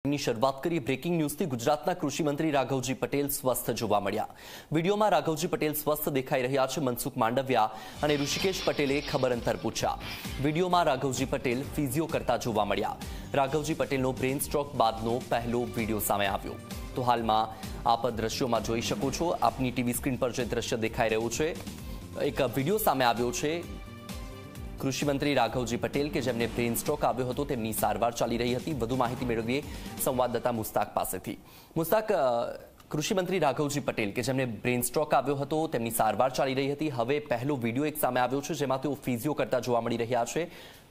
ની શરૂઆત કરી બ્રેકિંગ ન્યૂઝથી ગુજરાતના કૃષિ મંત્રી રાઘવજી પટેલ સ્વસ્થ જોવા મળ્યા। વિડીયોમાં રાઘવજી પટેલ સ્વસ્થ દેખાઈ રહ્યા છે। મનસુખ માંડવિયા અને ઋષિકેશ પટેલે ખબર અંતર પૂછ્યા। વિડીયોમાં રાઘવજી પટેલ ફિઝિયો કરતા જોવા મળ્યા। રાઘવજી પટેલનો બ્રેન સ્ટ્રોક બાદનો પહેલો વિડીયો સામે આવ્યો। તો હાલમાં આપ દ્રશ્યોમાં જોઈ શકો છો। આપની ટીવી સ્ક્રીન પર જે દ્રશ્ય દેખાઈ રહ્યું છે, એક વિડીયો સામે આવ્યો છે। કૃષિ મંત્રી રાઘવજી પટેલ કે જેમને બ્રેન સ્ટ્રોક આવ્યો હતો તેમની સારવાર ચાલી રહી હતી। વધુ માહિતી મેળવીએ સંવાદદાતા મુસ્તાક પાસેથી। મુસ્તાક, કૃષિ મંત્રી રાઘવજી પટેલ કે જેમને બ્રેન સ્ટ્રોક આવ્યો હતો તેમની સારવાર ચાલી રહી હતી, હવે પહેલો વિડીયો એક સામે આવ્યો છે જેમાં તેઓ ફિઝિયો કરતા જોવા મળી રહ્યા છે।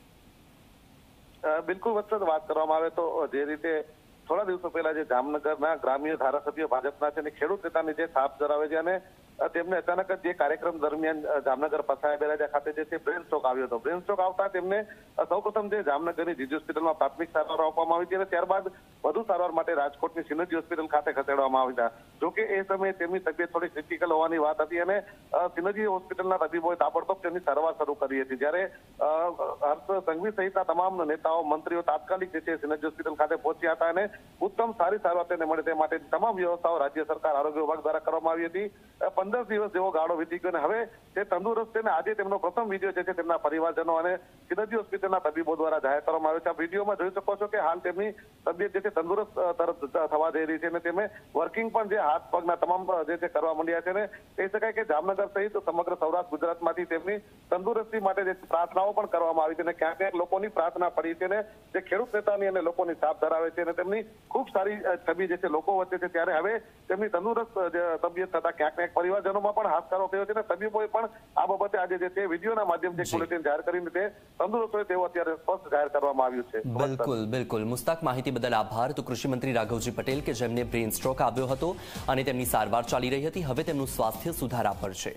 બિલકુલ વચ્ચે વાત કરવામાં આવે તો જે રીતે થોડા દિવસો પહેલા જે જામનગરના ગ્રામ્ય ધારાસભ્ય ભાજપના છે અને ખેડૂત નેતાની જે છાપ ધરાવે છે અને તેમને અચાનક જ જે કાર્યક્રમ દરમિયાન જામનગર પસાયા બેરાજા ખાતે જે છે બ્રેન સ્ટ્રોક આવ્યો હતો। બ્રેન સ્ટ્રોક આવતા તેમને સૌપ્રથમ જે જામનગરની જીજી હોસ્પિટલમાં પ્રાથમિક સારવાર આપવામાં આવી હતી અને ત્યારબાદ વધુ સારવાર માટે રાજકોટની સિનર્જી હોસ્પિટલ ખાતે ખસેડવામાં આવ્યા હતા। જોકે એ સમયે તેમની તબિયત થોડી ક્રિટિકલ હોવાની વાત હતી અને સિનર્જી હોસ્પિટલના તબીબોએ તાબડતોબ તેમની સારવાર શરૂ કરી હતી। જ્યારે હર્ષ સંઘવી સહિતના તમામ નેતાઓ મંત્રીઓ તાત્કાલિક જે છે સિનર્જી હોસ્પિટલ ખાતે પહોંચ્યા હતા અને ઉત્તમ સારી સારવાર તેને મળે તે માટે તમામ વ્યવસ્થાઓ રાજ્ય સરકાર આરોગ્ય વિભાગ દ્વારા કરવામાં આવી હતી। 15 દિવસ જેવો ગાળો વીતી ગયો અને હવે તે તંદુરસ્ત છે અને આજે તેમનો પ્રથમ વિડીયો જે છે તેમના પરિવારજનો અને સિનર્જી હોસ્પિટલના તબીબો દ્વારા જાહેર કરવામાં આવ્યો છે। આ વિડીયોમાં જોઈ શકો છો કે હાલ તેમની તબિયત જે છે તંદુરસ્ત તરફ થવા જઈ રહી છે અને તેમને વર્કિંગ પણ જે હાથ પગના તમામ જે છે કરવા માંડ્યા છે અને કહી શકાય કે જામનગર સહિત સમગ્ર સૌરાષ્ટ્ર ગુજરાતમાંથી તેમની તંદુરસ્તી માટે જે પ્રાર્થનાઓ પણ કરવામાં આવી છે અને ક્યાંક ક્યાંક લોકોની પ્રાર્થના પડી છે અને જે ખેડૂત નેતાની અને લોકોની છાપ ધરાવે છે અને તેમની ખૂબ સારી છબી જે છે લોકો વચ્ચે છે। ત્યારે હવે તેમની તંદુરસ્ત તબિયત થતા ક્યાંક ક્યાંક પરિવારજનોમાં પણ હાશકારો થયો છે અને તબીબોએ પણ આ બાબતે આજે જે છે વિડીયોના માધ્યમથી બુલેટિન જાહેર કરીને તે તંદુરસ્ત હોય તેવું અત્યારે સ્પષ્ટ જાહેર કરવામાં આવ્યું છે। બિલકુલ મુસ્તાક, માહિતી બદલ આભાર। તો કૃષિ મંત્રી રાઘવજી પટેલ કે જેમને બ્રેન સ્ટ્રોક આવ્યો હતો અને તેમની સારવાર ચાલી રહી હતી, હવે તેમનું સ્વાસ્થ્ય સુધારા પર છે।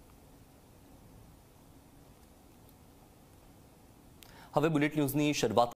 હવે બુલેટ ન્યૂઝની શરૂઆત